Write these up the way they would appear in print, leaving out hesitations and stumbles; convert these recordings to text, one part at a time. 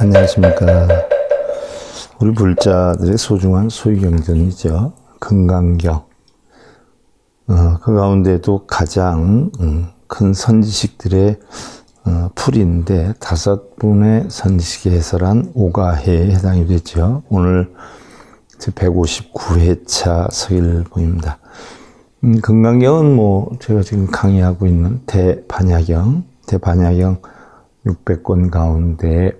안녕하십니까. 우리 불자들의 소중한 소유경전이죠. 금강경. 그 가운데도 가장 큰 선지식들의 풀인데 5분의 선지식에 해설한 오가해에 해당이 되죠. 오늘 제 159회차 서일보입니다. 금강경은 제가 지금 강의하고 있는 대반야경 600권 가운데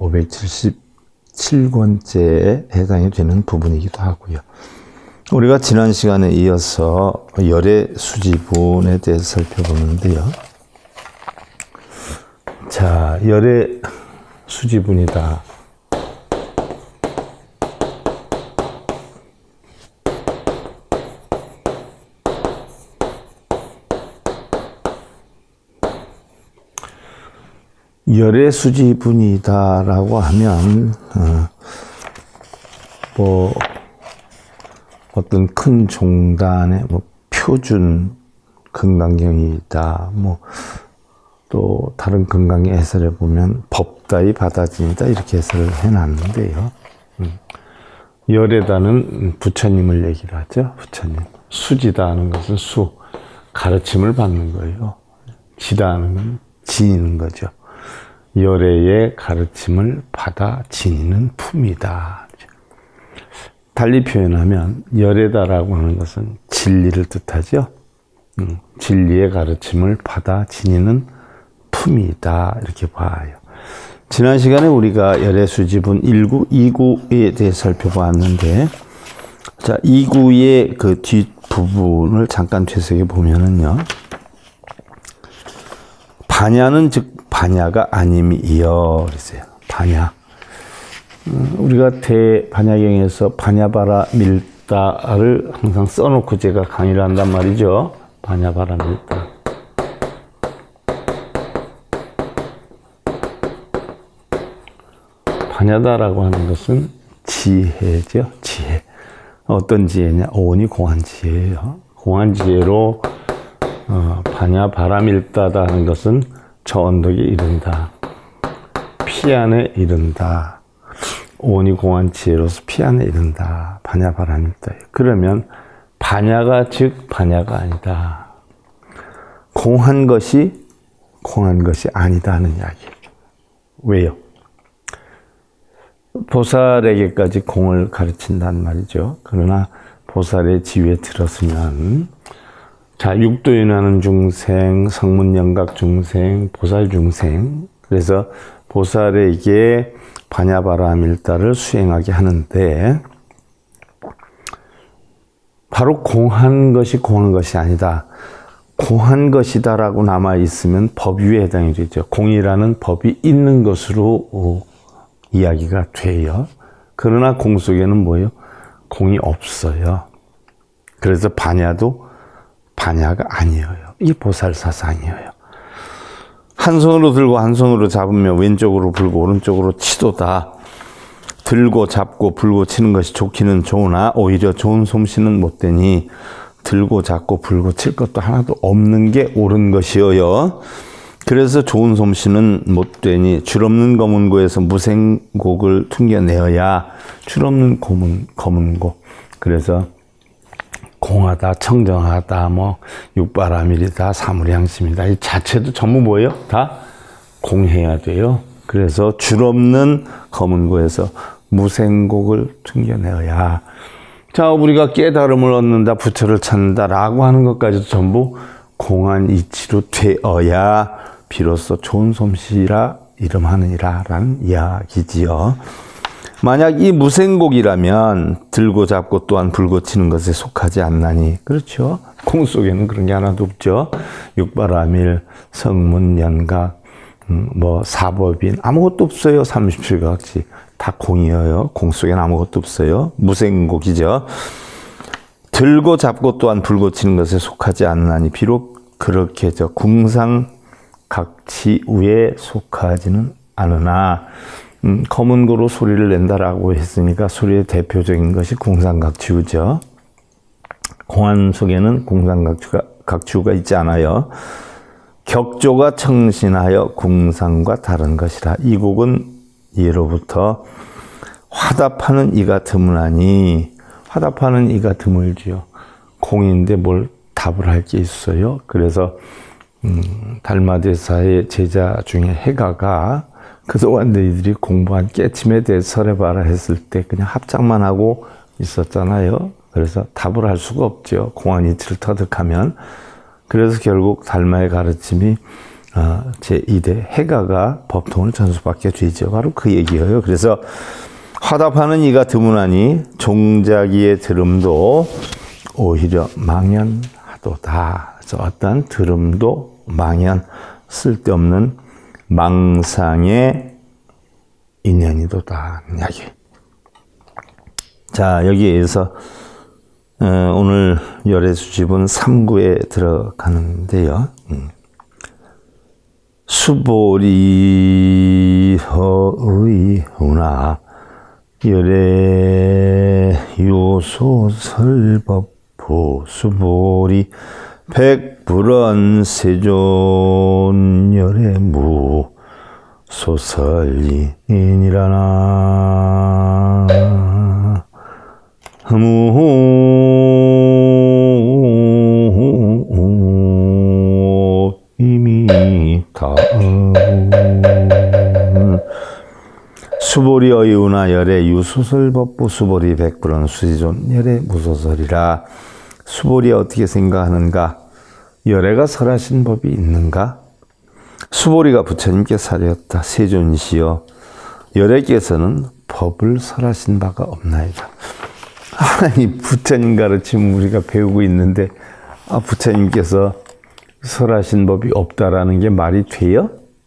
577권째에 해당이 되는 부분이기도 하고요. 우리가 지난 시간에 이어서 열의 수지분에 대해서 살펴보는데요. 자, 열의 수지분이다. 열의 수지분이다라고 하면 어떤 큰 종단의 표준 금강경이다. 또 다른 금강경 해설에 보면 법다이 받아진다 이렇게 해설을 해놨는데요. 열에다는 부처님을 얘기를 하죠. 부처님. 수지다 하는 것은 가르침을 받는 거예요. 지다 하는 건 지니는 거죠. 열애의 가르침을 받아 지니는 품이다. 달리 표현하면 열애다라고 하는 것은 진리를 뜻하죠. 진리의 가르침을 받아 지니는 품이다. 이렇게 봐요. 지난 시간에 우리가 열애 수지분 1구, 2구에 대해 살펴보았는데, 자, 2구의 그 뒷부분을 잠깐 되새겨 보면은요. 반야는 즉 반야가 아님이여 그랬어요. 반야. 우리가 대반야경에서 반야바라 밀다를 항상 써놓고 제가 강의를 한단 말이죠. 반야바라 밀다. 반야다라고 하는 것은 지혜죠. 지혜. 어떤 지혜냐? 오온이 공한지혜예요. 공한지혜로 반야바라 밀다다 하는 것은 저 언덕에 이른다. 피안에 이른다. 오온이 공한 지혜로서 피안에 이른다. 반야바라 밀다. 그러면 반야가 즉 반야가 아니다. 공한 것이 아니다 하는 이야기예요. 왜요? 보살에게까지 공을 가르친단 말이죠. 그러나 보살의 지위에 들었으면 자, 육도윤하는 중생, 성문영각 중생, 보살 중생. 그래서 보살에게 반야바라 밀다를 수행하게 하는데 바로 공한 것이 아니다. 공한 것이다라고 남아있으면 법유에 해당이 되죠. 공이라는 법이 있는 것으로 이야기가 돼요. 그러나 공 속에는 뭐예요? 공이 없어요. 그래서 반야도 반야가 아니에요. 이게 보살 사상이에요. 한 손으로 들고 한 손으로 잡으며 왼쪽으로 불고 오른쪽으로 치도다. 들고 잡고 불고 치는 것이 좋기는 좋으나 오히려 좋은 솜씨는 못되니 들고 잡고 불고 칠 것도 하나도 없는 게 옳은 것이어요. 그래서 좋은 솜씨는 못되니 줄 없는 검은고에서 무생곡을 퉁겨내어야 줄 없는 검은고. 그래서 공하다, 청정하다, 육바라밀이다, 사물향심이다. 이 자체도 전부 뭐예요? 다 공해야 돼요. 그래서 줄 없는 검은고에서 무생곡을 퉁겨내어야. 자, 우리가 깨달음을 얻는다, 부처를 찾는다라고 하는 것까지도 전부 공한 이치로 되어야 비로소 좋은 솜씨라 이름하느니라 라는 이야기지요. 만약 이 무생곡이라면 들고 잡고 또한 불고 치는 것에 속하지 않나니. 그렇죠. 공 속에는 그런 게 하나도 없죠. 육바라밀, 성문, 연각, 사법인 아무것도 없어요. 37각지 다 공이에요. 공 속에는 아무것도 없어요. 무생곡이죠. 들고 잡고 또한 불고 치는 것에 속하지 않나니 비록 그렇게 궁상각치우에 속하지는 않으나 검은고로 소리를 낸다라고 했으니까 소리의 대표적인 것이 궁상각치우죠. 공안 속에는 궁상각치우가 있지 않아요. 격조가 청신하여 궁상과 다른 것이라. 이 곡은 예로부터 화답하는 이가 드무나니, 화답하는 이가 드물지요. 공인데 뭘 답을 할 게 있어요. 그래서 달마대사의 제자 중에 해가가 그동안 너희들이 공부한 깨침에 대해서 설해봐라 했을 때 그냥 합장만 하고 있었잖아요. 그래서 답을 할 수가 없죠. 공안이치를 터득하면. 그래서 결국 달마의 가르침이 제2대 해가가 법통을 전수받게 되죠. 바로 그 얘기예요. 그래서 화답하는 이가 드무나니 종자기의 들음도 오히려 망연하도다. 그래서 어떤 들음도 망연, 쓸데없는 망상의 인연이도다. 이야기. 자, 여기에서 오늘 열애수집은 3구에 들어가는데요. 수보리 허의훈아 열애 요소설법부 수보리 백불언 세존 열애무 소설이니라나 이미타 수보리 어이우나 열애 유소설법부 수보리 백불언 수지존 열애 무소설이라. 수보리 어떻게 생각하는가? 열애가 설하신 법이 있는가? 수보리가 부처님께 사려었다. 세존시여 열애께서는 법을 설하신 바가 없나이다. 아니, 부처님 가르침 우리가 배우고 있는데 부처님께서 설하신 법이 없다라는 게 말이 돼요?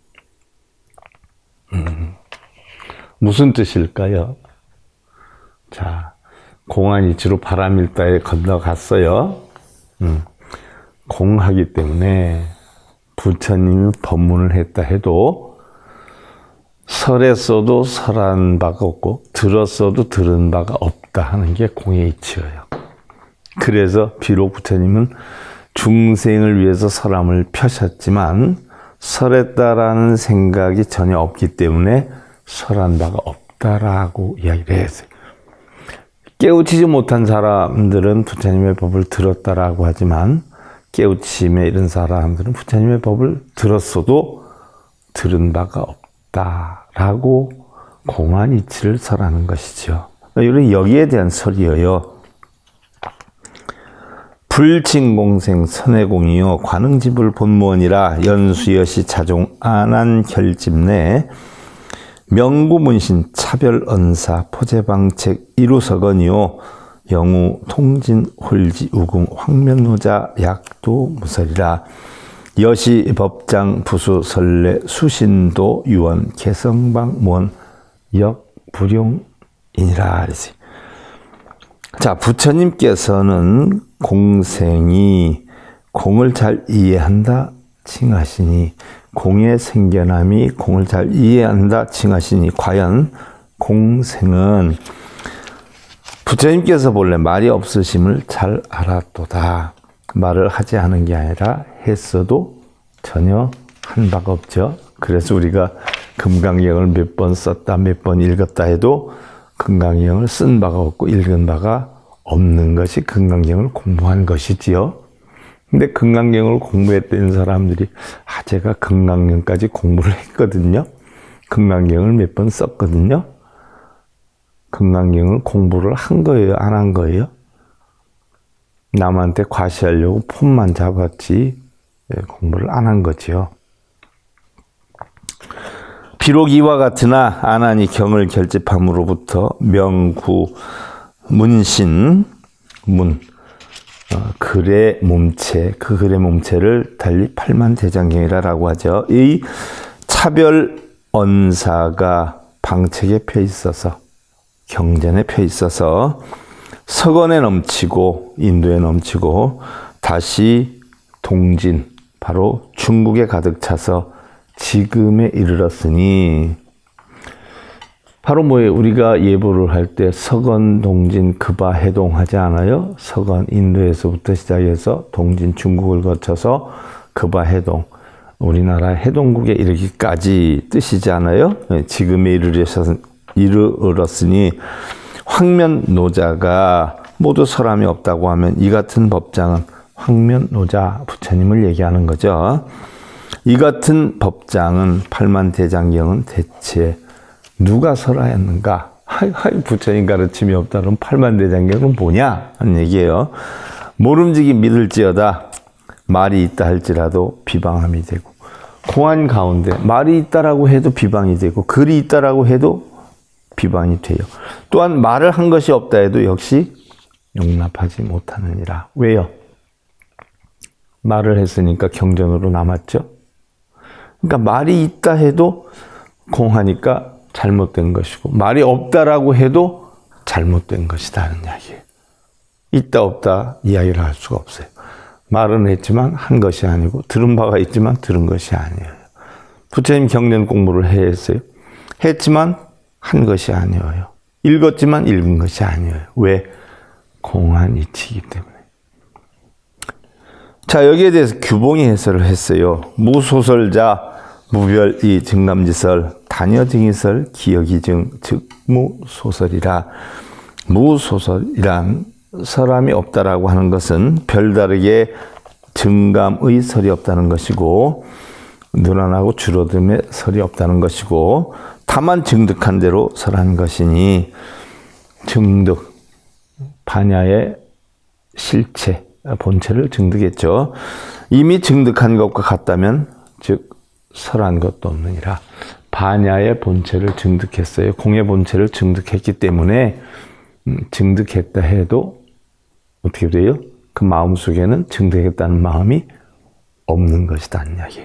무슨 뜻일까요? 자, 공안이치로 바람일다에 건너갔어요. 공하기 때문에 부처님이 법문을 했다 해도 설했어도 설한 바가 없고 들었어도 들은 바가 없다 하는 게 공의 이치예요. 그래서 비록 부처님은 중생을 위해서 설함을 펴셨지만 설했다라는 생각이 전혀 없기 때문에 설한 바가 없다라고 이야기를 했어요. 깨우치지 못한 사람들은 부처님의 법을 들었다라고 하지만 깨우침에 이른 사람들은 부처님의 법을 들었어도 들은 바가 없다라고 공안이치를 설하는 것이죠. 이런 여기에 대한 설이에요. 불칭공생 선해공이요 관응지불 본무원이라 연수여시 자종 안한 결집내 명구문신 차별언사 포제방책 이루석언이요 영우 통진 홀지 우궁 황면노자 약도 무설이라. 여시 법장 부수 설례 수신도 유원 개성방 무원 역불용이니라. 자, 부처님께서는 공생이 공을 잘 이해한다 칭하시니 공의 생겨남이 공을 잘 이해한다 칭하시니 과연 공생은 부처님께서 본래 말이 없으심을 잘 알았도다. 말을 하지 않은 게 아니라 했어도 전혀 한 바가 없죠. 그래서 우리가 금강경을 몇 번 썼다 몇 번 읽었다 해도 금강경을 쓴 바가 없고 읽은 바가 없는 것이 금강경을 공부한 것이지요. 근데 금강경을 공부했던 사람들이 제가 금강경까지 공부를 했거든요. 금강경을 몇 번 썼거든요. 금강경을 공부를 한 거예요? 안 한 거예요? 남한테 과시하려고 폰만 잡았지 공부를 안 한 거지요. 비록 이와 같으나 안하니 경을 결집함으로부터 명구 문신 글의 몸체 그 글의 몸체를 달리 팔만대장경이라고 하죠. 이 차별 언사가 방책에 펴 있어서 경전에 펴 있어서 서건에 넘치고 인도에 넘치고 다시 동진 바로 중국에 가득 차서 지금에 이르렀으니 바로 뭐예요? 우리가 예보를 할 때 서건, 동진, 급아, 해동 하지 않아요? 서건 인도에서부터 시작해서 동진 중국을 거쳐서 급아, 해동 우리나라 해동국에 이르기까지 뜻이지 않아요? 지금에 이르렀으니 황면노자가 모두 설함이 없다고 하면 이 같은 법장은 황면노자 부처님을 얘기하는 거죠. 이 같은 법장은 팔만대장경은 대체 누가 설하였는가? 부처님 가르침이 없다 그러면 팔만대장경은 뭐냐? 하는 얘기예요. 모름지기 믿을지어다. 말이 있다 할지라도 비방함이 되고, 공안 가운데 말이 있다라고 해도 비방이 되고, 글이 있다라고 해도 비방이 돼요. 또한 말을 한 것이 없다 해도 역시 용납하지 못하느니라. 왜요? 말을 했으니까 경전으로 남았죠. 그러니까 말이 있다 해도 공하니까 잘못된 것이고, 말이 없다라고 해도 잘못된 것이다는 이야기예요. 있다 없다 이야기를 할 수가 없어요. 말은 했지만 한 것이 아니고, 들은 바가 있지만 들은 것이 아니에요. 부처님 경전 공부를 했어요. 했지만 한 것이 아니에요. 읽었지만 읽은 것이 아니에요. 왜? 공한 이치이기 때문에. 자, 여기에 대해서 규봉이 해설을 했어요. 무소설자 무별이 증감지설 단여증이설 기여기증 즉 무소설이라. 무소설이란 설함이 없다라고 하는 것은 별다르게 증감의 설이 없다는 것이고, 늘어나고 줄어듦의 설이 없다는 것이고, 다만 증득한 대로 설한 것이니, 증득, 반야의 실체, 본체를 증득했죠. 이미 증득한 것과 같다면 즉 설한 것도 없느니라. 반야의 본체를 증득했어요. 공의 본체를 증득했기 때문에 증득했다 해도 어떻게 돼요? 그 마음속에는 증득했다는 마음이 없는 것이다는 이야기.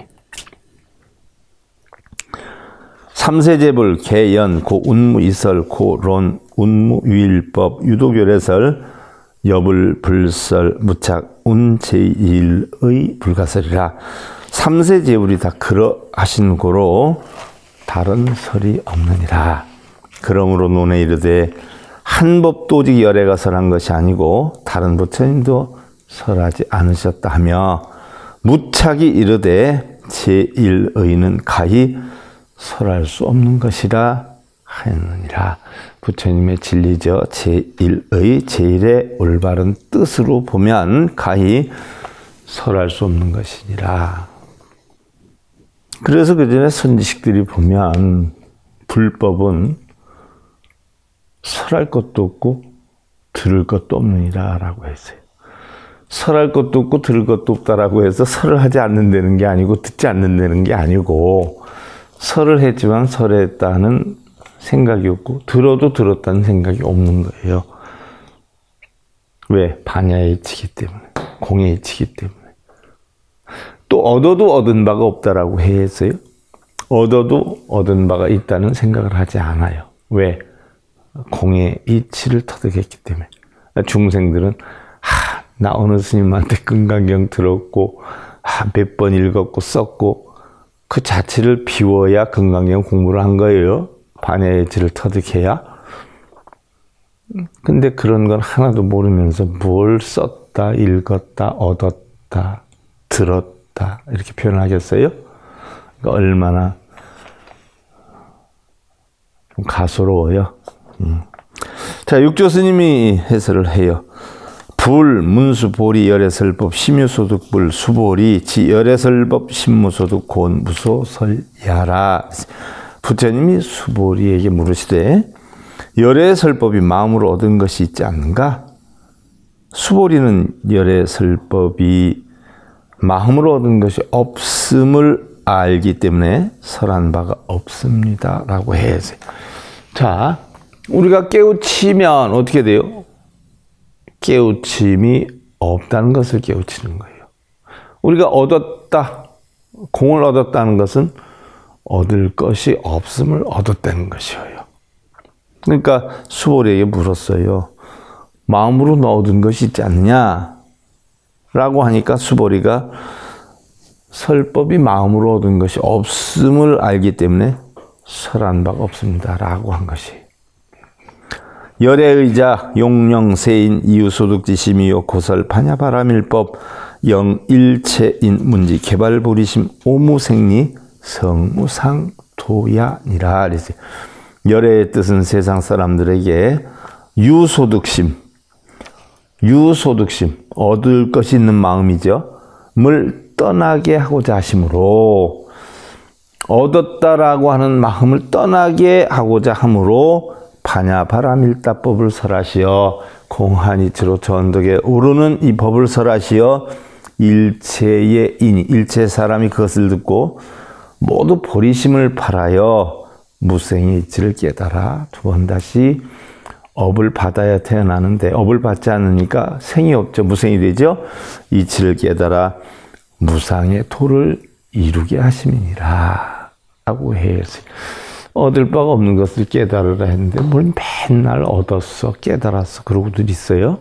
삼세제불, 개연, 고운무이설, 고론, 운무유일법, 유도결해설, 여불불설, 무착, 운제일의 불가설이라. 삼세제불이 다 그러하신 고로 다른 설이 없느니라. 그러므로 논에 이르되 한 법도 오직 열애가 설한 것이 아니고 다른 부처님도 설하지 않으셨다 하며, 무착이 이르되 제1의는 가히 설할 수 없는 것이라 하였느니라. 부처님의 진리죠. 제1의 제1의 올바른 뜻으로 보면 가히 설할 수 없는 것이니라. 그래서 그 전에 선지식들이 보면 불법은 설할 것도 없고 들을 것도 없느니라 라고 했어요. 설할 것도 없고 들을 것도 없다라고 해서 설을 하지 않는다는 게 아니고 듣지 않는다는 게 아니고, 설을 했지만 설했다는 생각이 없고 들어도 들었다는 생각이 없는 거예요. 왜? 반야의 이치기 때문에, 공의 이치기 때문에. 또 얻어도 얻은 바가 없다라고 했어요. 얻어도 얻은 바가 있다는 생각을 하지 않아요. 왜? 공의 이치를 터득했기 때문에. 중생들은 나 어느 스님한테 금강경 들었고 몇 번 읽었고 썼고 그 자체를 비워야 금강경 공부를 한 거예요. 반야의 이치를 터득해야. 근데 그런 건 하나도 모르면서 뭘 썼다, 읽었다, 얻었다, 들었다 이렇게 표현하겠어요? 그러니까 얼마나 좀 가소로워요. 자, 육조 스님이 해설을 해요. 불, 문수, 보리, 열애설법, 심유소득불, 수보리, 지, 열애설법, 심무소득, 곤, 무소설야라. 부처님이 수보리에게 물으시되, 열애설법이 마음으로 얻은 것이 있지 않는가? 수보리는 열애설법이 마음으로 얻은 것이 없음을 알기 때문에 설한 바가 없습니다 라고 해야지. 자, 우리가 깨우치면 어떻게 돼요? 깨우침이 없다는 것을 깨우치는 거예요. 우리가 얻었다, 공을 얻었다는 것은 얻을 것이 없음을 얻었다는 것이에요. 그러니까 수보리에게 물었어요. 마음으로 너 얻은 것이 있지 않냐? 라고 하니까 수보리가 설법이 마음으로 얻은 것이 없음을 알기 때문에 설한 바가 없습니다 라고 한 것이. 열애의자 용령 세인 이유소득지심이요 고설 반야바라밀법 영일체인 문지 개발보리심 오무생리 성무상도야니라. 그랬어요. 열애의 뜻은 세상 사람들에게 유소득심, 얻을 것이 있는 마음이죠. 을 떠나게 하고자 하심으로, 얻었다라고 하는 마음을 떠나게 하고자 함으로 반야바라밀다법을 설하시어 공한이치로 전덕에 오르는 이 법을 설하시어 일체의 인이, 일체 사람이 그것을 듣고 모두 보리심을 발하여 무생의 이치를 깨달아 두 번 다시 업을 받아야 태어나는데 업을 받지 않으니까 생이 없죠. 무생이 되죠. 이치를 깨달아 무상의 도를 이루게 하심이니라 라고 해서 얻을 바가 없는 것을 깨달으라 했는데 뭘 맨날 얻었어 깨달았어 그러고들 있어요.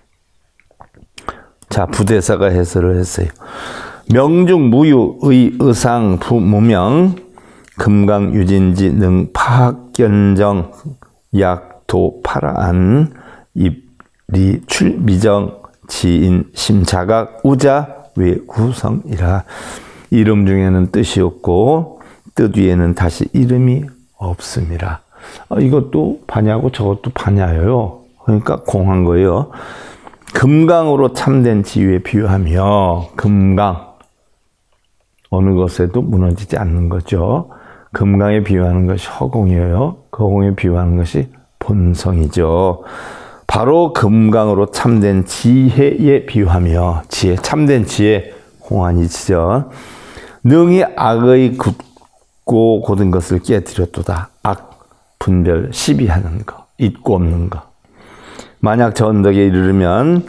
자, 부대사가 해설을 했어요. 명중 무유의 의상 부무명 금강유진지 능 파학견정 약도 파라안 입리 출미정 지인 심자각 우자 외구성이라. 이름 중에는 뜻이 없고 뜻 위에는 다시 이름이 없습니다. 이것도 반야고 저것도 반야예요. 그러니까 공한 거예요. 금강으로 참된 지위에 비유하며, 금강 어느 것에도 무너지지 않는 거죠. 금강에 비유하는 것이 허공이에요. 그 허공에 비유하는 것이 본성이죠. 바로 금강으로 참된 지혜에 비유하며, 지혜, 참된 지혜, 공안이지죠. 능히 악의 굳고 고든 것을 깨뜨렸도다. 악, 분별, 시비하는 거, 있고 없는 거. 만약 전덕에 이르르면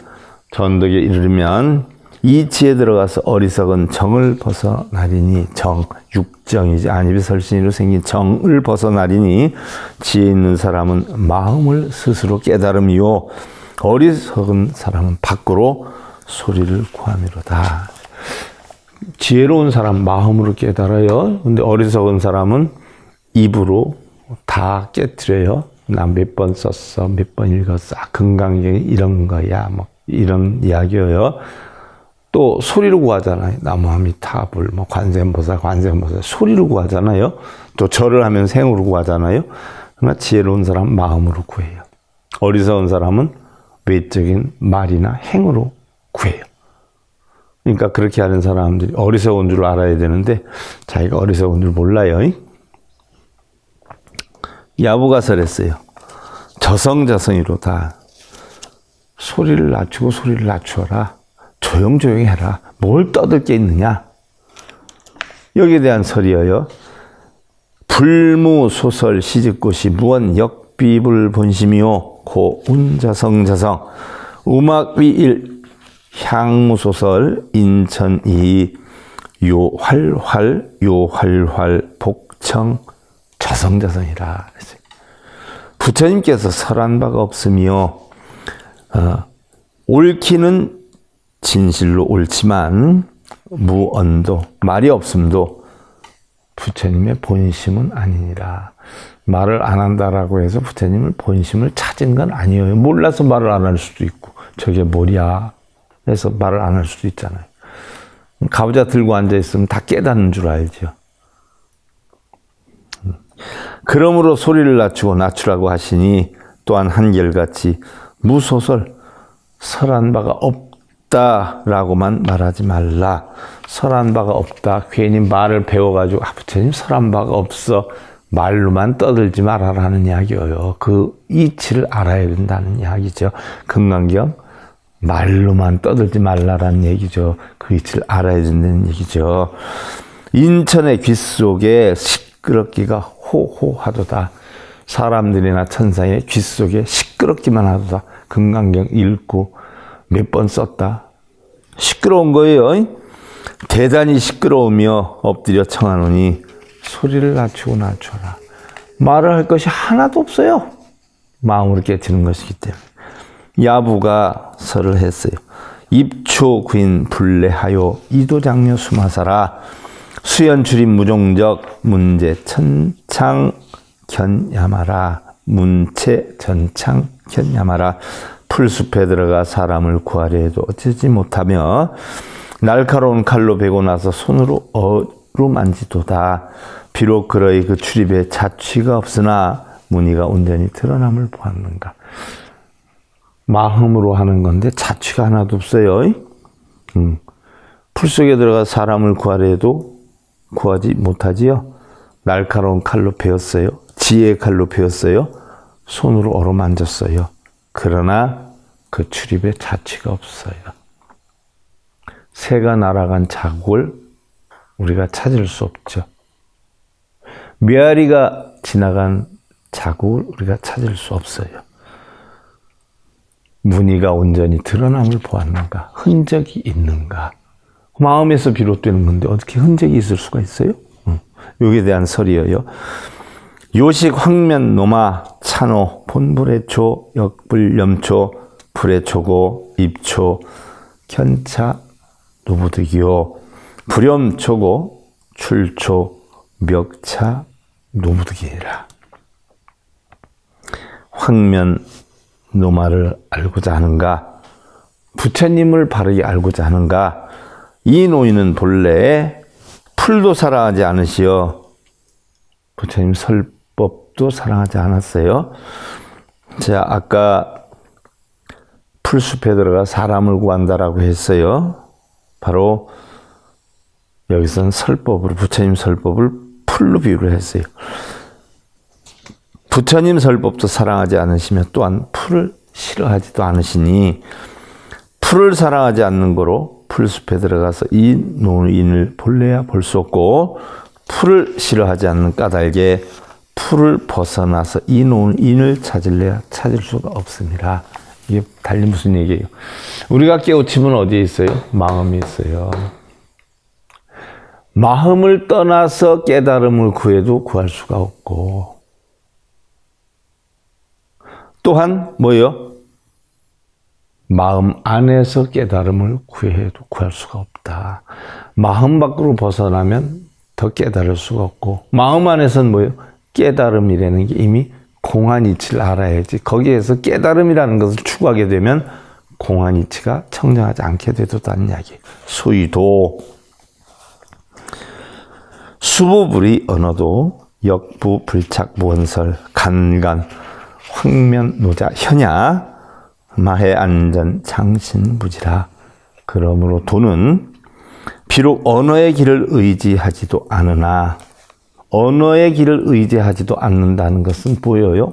이 지에 들어가서 어리석은 정을 벗어나리니, 정, 육정이지, 안입이 설신이로 생긴 정을 벗어나리니 지혜 있는 사람은 마음을 스스로 깨달음이요 어리석은 사람은 밖으로 소리를 구함이로다. 지혜로운 사람 마음으로 깨달아요. 근데 어리석은 사람은 입으로 다 깨트려요. 나 몇 번 썼어, 몇 번 읽었어, 금강경이 이런 거야, 뭐 이런 이야기예요. 또 소리로 구하잖아요. 나무아미타불, 뭐 관세음보살 소리로 구하잖아요. 또 절을 하면 생으로 구하잖아요. 그러나 지혜로운 사람은 마음으로 구해요. 어리석은 사람은 외적인 말이나 행으로 구해요. 그러니까 그렇게 하는 사람들이 어리석은 줄 알아야 되는데 자기가 어리석은 줄 몰라요. 야부가 설했어요. 저성저성이로다. 소리를 낮추고 소리를 낮추어라. 조용조용히 해라. 뭘 떠들 게 있느냐. 여기에 대한 설이에요. 불무소설 시집꽃이 무언 역비불 본심이요 고 운자성자성 음악위일 향무소설 인천이 요활활 복청 자성자성이라. 부처님께서 설한 바가 없으며 옳기는 진실로 옳지만 무언도 말이 없음도 부처님의 본심은 아니니라. 말을 안 한다라고 해서 부처님을 본심을 찾은 건 아니에요. 몰라서 말을 안 할 수도 있고 저게 뭐야 해서 말을 안 할 수도 있잖아요. 가부좌 들고 앉아있으면 다 깨닫는 줄 알죠. 그러므로 소리를 낮추라고 하시니 또한 한결같이 무소설 설한 바가 없다라고만 말하지 말라. 설한 바가 없다. 괜히 말을 배워가지고 부처님 설한 바가 없어. 말로만 떠들지 말아라는 이야기예요. 그 이치를 알아야 된다는 이야기죠. 금강경 말로만 떠들지 말라라는 얘기죠. 그 이치를 알아야 된다는 얘기죠. 인천의 귀 속에 시끄럽기가 호호하도다. 사람들이나 천상의 귀 속에 시끄럽기만 하도다. 금강경 읽고 몇 번 썼다. 시끄러운 거예요. 대단히 시끄러우며 엎드려 청하노니 소리를 낮추어라. 말을 할 것이 하나도 없어요. 마음으로 깨치는 것이기 때문에. 야부가 설을 했어요. 입초구인 불례하요 이도장려 수마사라 수연출입 무종적 문제 천창 견야마라. 문체 전창 견야마라. 풀숲에 들어가 사람을 구하려 해도 어찌지 못하며 날카로운 칼로 베고 나서 손으로 어루만지도다. 비록 그러이 그 출입에 자취가 없으나 무늬가 온전히 드러남을 보았는가. 마음으로 하는 건데 자취가 하나도 없어요. 풀 속에 들어가 사람을 구하려 해도 구하지 못하지요. 날카로운 칼로 베었어요. 지혜의 칼로 베었어요. 손으로 어루만졌어요. 그러나 그 출입에 자취가 없어요. 새가 날아간 자국을 우리가 찾을 수 없죠. 메아리가 지나간 자국을 우리가 찾을 수 없어요. 무늬가 온전히 드러남을 보았는가? 흔적이 있는가? 마음에서 비롯되는 건데 어떻게 흔적이 있을 수가 있어요? 여기에 대한 설이에요. 요식, 황면, 노마, 찬호, 본불의초, 역불염초, 불의초고, 입초, 견차, 노부득이요. 불염초고, 출초, 멱차, 노부득이라. 황면, 노마를 알고자 하는가? 부처님을 바르게 알고자 하는가? 이 노인은 본래 풀도 사랑하지 않으시어 부처님 설법도 사랑하지 않았어요. 자, 아까 풀숲에 들어가 사람을 구한다라고 했어요. 바로 여기서는 설법으로, 부처님 설법을 풀로 비유를 했어요. 부처님 설법도 사랑하지 않으시며 또한 풀을 싫어하지도 않으시니 풀을 사랑하지 않는 거로 풀숲에 들어가서 이 노인을 볼래야 볼 수 없고, 풀을 싫어하지 않는 까닭에 풀을 벗어나서 이 노인을 찾을래야 찾을 수가 없습니다. 이게 달리 무슨 얘기예요? 우리가 깨우침은 어디에 있어요? 마음에 있어요. 마음을 떠나서 깨달음을 구해도 구할 수가 없고, 또한 뭐예요? 마음 안에서 깨달음을 구해도 구할 수가 없다. 마음 밖으로 벗어나면 더 깨달을 수가 없고, 마음 안에서는 뭐예요? 깨달음이라는 게 이미 공안이치를 알아야지. 거기에서 깨달음이라는 것을 추구하게 되면 공안이치가 청정하지 않게 되도다는 이야기. 소위도, 수보불이 언어도, 역부 불착 무언설, 간간 황면 노자 현야 마해 안전 장신부지라. 그러므로 도는 비록 언어의 길을 의지하지도 않으나, 언어의 길을 의지하지도 않는다는 것은 보여요?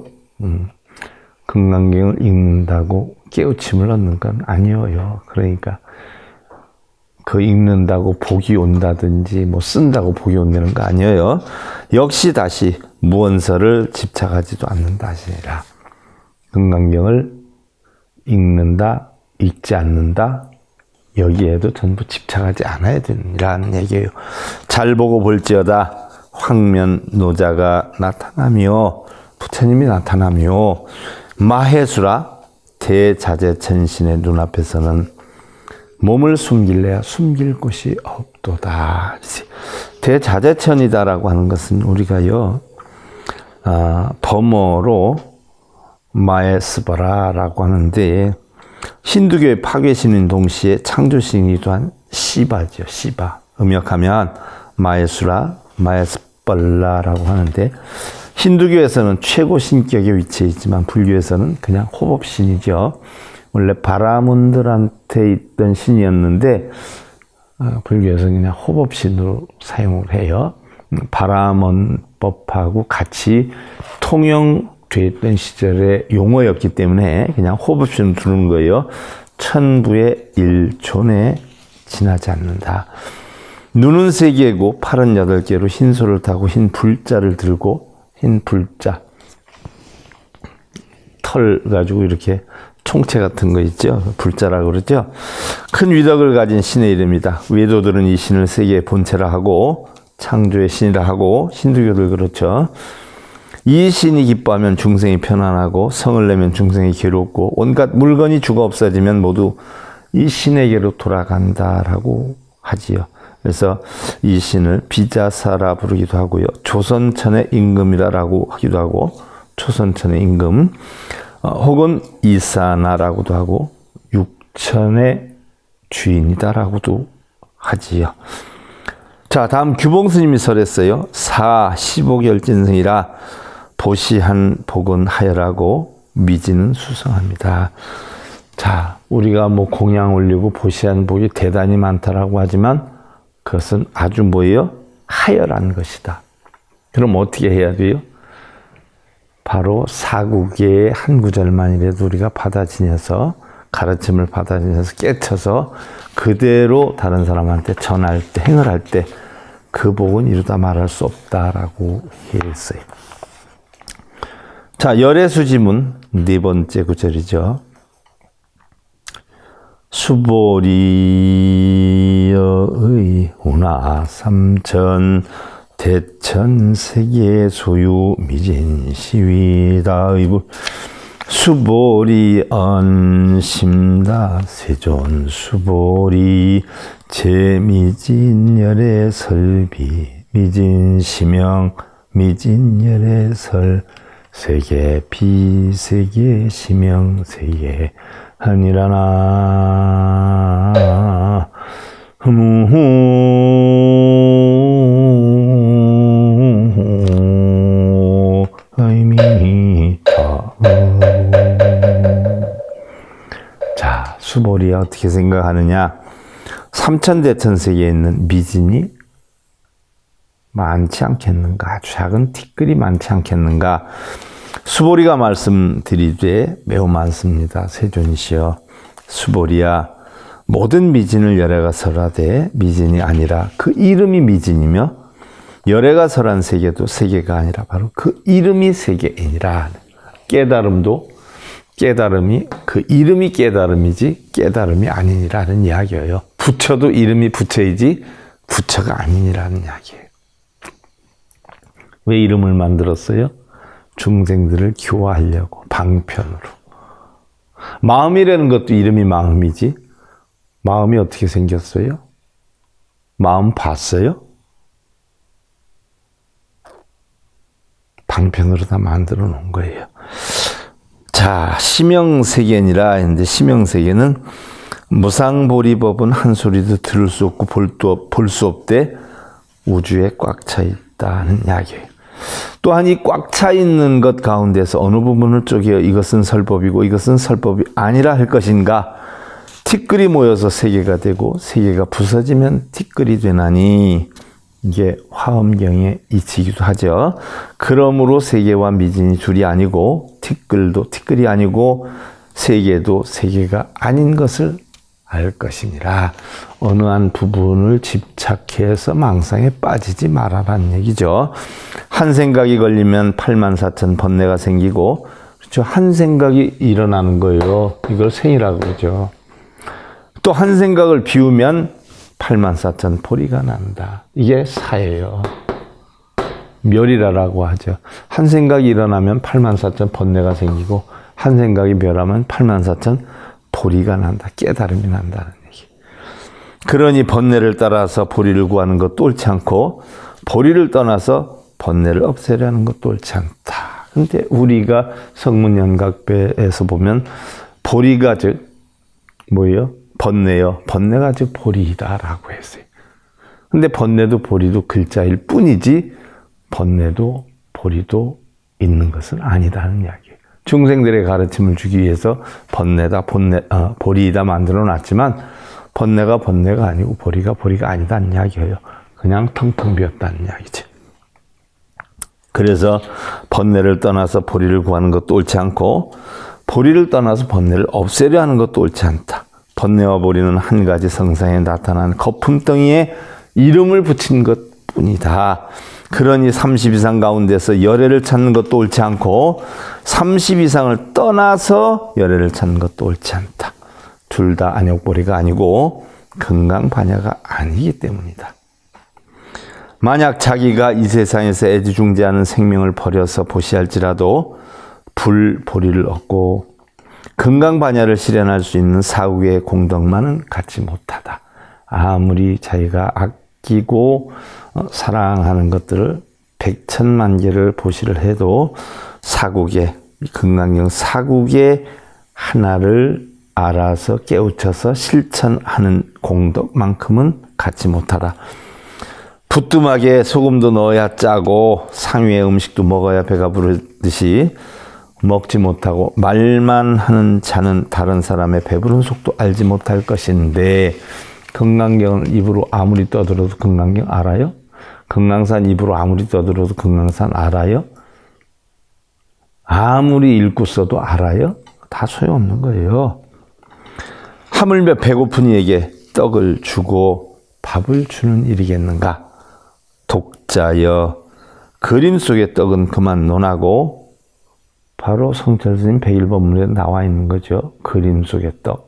금강경을 읽는다고 깨우침을 얻는 건 아니에요. 그러니까 그 읽는다고 복이 온다든지 뭐 쓴다고 복이 온다는 거 아니에요. 역시 다시 무언설을 집착하지도 않는다 하시니라. 금강경을 읽는다, 읽지 않는다, 여기에도 전부 집착하지 않아야 된다는 얘기예요. 잘 보고 볼지어다 황면 노자가 나타나며, 부처님이 나타나며, 마해수라 대자재천신의 눈앞에서는 몸을 숨길래야 숨길 곳이 없도다. 대자재천이다라고 하는 것은 우리가요, 범어로 마에스바라라고 하는데, 힌두교의 파괴신인 동시에 창조신이기도 한 시바죠. 시바. 음역하면 마에수라, 마에스발라라고 하는데, 힌두교에서는 최고 신격에 위치해 있지만 불교에서는 그냥 호법신이죠. 원래 바라문들한테 있던 신이었는데 불교에서는 그냥 호법신으로 사용을 해요. 바라문법하고 같이 통용되어 있던 시절의 용어였기 때문에 그냥 호법신을 두는 거예요. 천부의 일존에 지나지 않는다. 눈은 3개고 팔은 8개로 흰소를 타고 흰 불자를 들고, 흰 불자, 털 가지고 이렇게 총체 같은 거 있죠. 불자라고 그러죠. 큰 위덕을 가진 신의 이름이다. 외도들은 이 신을 세계의 본체라 하고 창조의 신이라 하고, 힌두교를 그렇죠. 이 신이 기뻐하면 중생이 편안하고, 성을 내면 중생이 괴롭고, 온갖 물건이 죽어 없어지면 모두 이 신에게로 돌아간다라고 하지요. 그래서 이 신을 비자사라 부르기도 하고요. 조선천의 임금이라고 하기도 하고, 조선천의 임금, 혹은 이사나라고도 하고, 육천의 주인이다라고도 하지요. 자, 다음 규봉스님이 설했어요. 15결진성이라 보시한 복은 하열하고 미지는 수성합니다. 자, 우리가 뭐 공양 올리고 보시한 복이 대단히 많다라고 하지만 그것은 아주 뭐예요? 하열한 것이다. 그럼 어떻게 해야 돼요? 바로 사국의 한 구절만이라도 우리가 받아지면서 가르침을 받아지면서 깨쳐서 그대로 다른 사람한테 전할 때, 행을 할 때 그 복은 이루다 말할 수 없다라고 했어요. 자, 열애수지문 네 번째 구절이죠. 수보리여의 운하 삼천 대천 세계 소유 미진 시위다의부 수보리 언심다 세존 수보리 제미진열의 설비 미진 시명 미진열의 설 세계 비세계 시명 세계 하니라나 흐무후 의미다. 자, 수보리야 어떻게 생각하느냐? 삼천대천세계에 있는 미진이 많지 않겠는가? 아주 작은 티끌이 많지 않겠는가? 수보리가 말씀드리되 매우 많습니다. 세존이시여 수보리야 모든 미진을 열애가 설하되 미진이 아니라 그 이름이 미진이며 열애가 설한 세계도 세계가 아니라 바로 그 이름이 세계이니라. 깨달음이 그 이름이 깨달음이지 깨달음이 아니니라는 이야기예요. 부처도 이름이 부처이지 부처가 아니니라는 이야기예요. 왜 이름을 만들었어요? 중생들을 교화하려고 방편으로. 마음이라는 것도 이름이 마음이지 마음이 어떻게 생겼어요? 마음 봤어요? 방편으로 다 만들어 놓은 거예요. 자, 심영세계니라 했는데 심영세계는 무상보리법은 한 소리도 들을 수 없고 볼 수 없되 우주에 꽉 차 있다는 이야기예요. 또한 이 꽉 차 있는 것 가운데서 어느 부분을 쪼개어 이것은 설법이고 이것은 설법이 아니라 할 것인가? 티끌이 모여서 세계가 되고 세계가 부서지면 티끌이 되나니 이게 화엄경의 이치기도 하죠. 그러므로 세계와 미진이 둘이 아니고 티끌도 티끌이 아니고 세계도 세계가 아닌 것을 알 것이니라. 어느 한 부분을 집착해서 망상에 빠지지 말아라는 얘기죠. 한 생각이 걸리면 84,000 번뇌가 생기고 그렇죠. 한 생각이 일어나는 거예요. 이걸 생이라고 그러죠. 또 한 생각을 비우면 84,000 보리가 난다. 이게 사예요. 멸이라고 하죠. 한 생각이 일어나면 84,000 번뇌가 생기고 한 생각이 멸하면 84,000 보리가 난다. 깨달음이 난다는 얘기. 그러니 번뇌를 따라서 보리를 구하는 것도 옳지 않고 보리를 떠나서 번뇌를 없애려는 것도 옳지 않다. 근데 우리가 성문연각배에서 보면 보리가 즉 뭐예요? 번뇌요. 번뇌가 즉 보리다라고 했어요. 근데 번뇌도 보리도 글자일 뿐이지 번뇌도 보리도 있는 것은 아니다는 이야기예요. 중생들의 가르침을 주기 위해서 번뇌다 보리이다 만들어 놨지만 번뇌가 번뇌가 아니고 보리가 보리가 아니다는 이야기예요. 그냥 텅텅 비었다는 이야기지. 그래서 번뇌를 떠나서 보리를 구하는 것도 옳지 않고 보리를 떠나서 번뇌를 없애려 하는 것도 옳지 않다. 번뇌와 보리는 한 가지 성상에 나타난 거품덩이에 이름을 붙인 것뿐이다. 그러니 30 이상 가운데서 열애를 찾는 것도 옳지 않고 30 이상을 떠나서 열애를 찾는 것도 옳지 않다. 둘 다 안욕보리가 아니고 금강반야가 아니기 때문이다. 만약 자기가 이 세상에서 애지중지하는 생명을 버려서 보시할지라도 불보리를 얻고 금강반야를 실현할 수 있는 사후의 공덕만은 갖지 못하다. 아무리 자기가 아끼고 사랑하는 것들을 백천만 개를 보시를 해도 사국의 금강경 사국의 하나를 알아서 깨우쳐서 실천하는 공덕만큼은 갖지 못하다. 부뚜막에 소금도 넣어야 짜고 상위의 음식도 먹어야 배가 부르듯이 먹지 못하고 말만 하는 자는 다른 사람의 배부른 속도 알지 못할 것인데, 금강경을 입으로 아무리 떠들어도 금강경 알아요? 금강산 입으로 아무리 떠들어도 금강산 알아요? 아무리 읽고 써도 알아요? 다 소용없는 거예요. 하물며 배고픈 이에게 떡을 주고 밥을 주는 일이겠는가? 독자여, 그림 속의 떡은 그만 논하고, 바로 성철 스님 101번문에 나와 있는 거죠. 그림 속의 떡.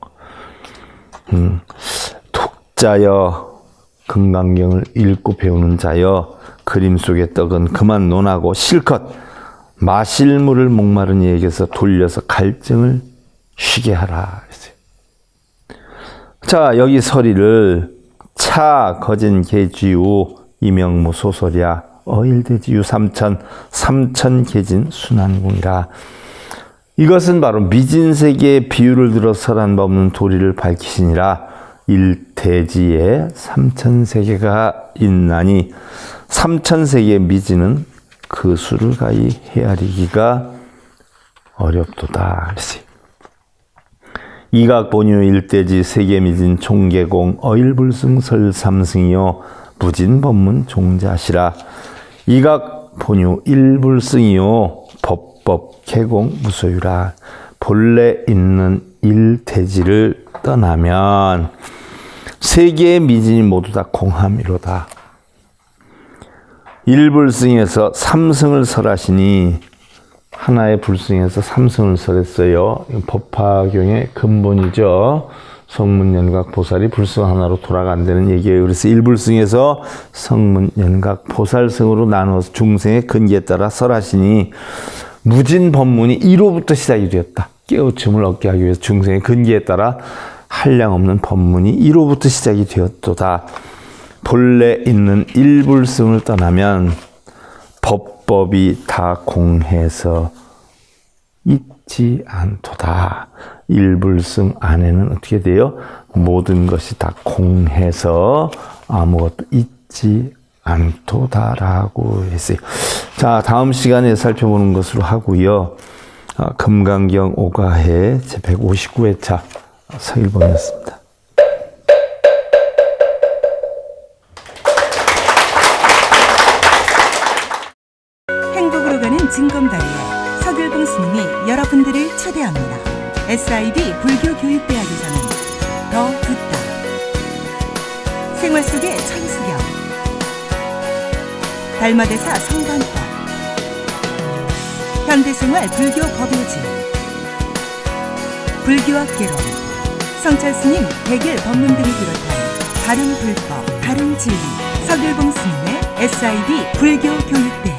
독자여, 금강경을 읽고 배우는 자여, 그림 속의 떡은 그만 논하고 실컷 마실 물을 목마른 이에게서 돌려서 갈증을 쉬게 하라. 자, 여기 서리를 차 거진 개지우 이명무 소설이야 어일대지유 삼천 개진 순환궁이라. 이것은 바로 미진세계의 비유를 들어 설한 바 없는 도리를 밝히시니라. 일대지에 3000세계가 있나니 3000세계의 미진은 그 수를 가히 헤아리기가 어렵도다. 이각본유 일대지 세계미진 총계공 어일불승설 삼승이요 무진법문 종자시라. 이각본유 일불승이요 법법 개공 무소유라. 본래 있는 일대지를 떠나면 세계의 미진이 모두 다 공함이로다. 일불승에서 삼승을 설하시니, 하나의 불승에서 삼승을 설했어요. 법화경의 근본이죠. 성문연각 보살이 불승 하나로 돌아간다는 얘기예요. 그래서 일불승에서 성문연각 보살승으로 나누어서 중생의 근기에 따라 설하시니, 무진 법문이 이로부터 시작이 되었다. 깨우침을 얻게 하기 위해서 중생의 근기에 따라 한량없는 법문이 이로부터 시작이 되었도다. 본래 있는 일불승을 떠나면 법법이 다 공해서 있지 않도다. 일불승 안에는 어떻게 돼요? 모든 것이 다 공해서 아무것도 있지 않도다라고 했어요. 자, 다음 시간에 살펴보는 것으로 하고요. 금강경 오가해 제 159회차 서일봉이었습니다. 행복으로 가는 징검다리에 서길봉 스님이 여러분들을 초대합니다. SIB 불교교육대학에서는 더 듣다, 생활 속의 천수경, 달마대사 성관법, 현대생활 불교 법요지, 불교학개론, 성철스님 100일 법문 등을 비롯한 다른 불법, 다른 진리, 서길봉 스님의 SIB 불교교육대학.